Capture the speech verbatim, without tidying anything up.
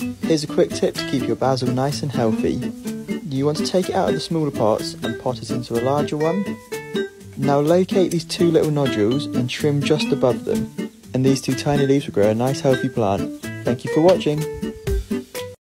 Here's a quick tip to keep your basil nice and healthy. You want to take it out of the smaller pots and pot it into a larger one. Now locate these two little nodules and trim just above them, and these two tiny leaves will grow a nice healthy plant. Thank you for watching.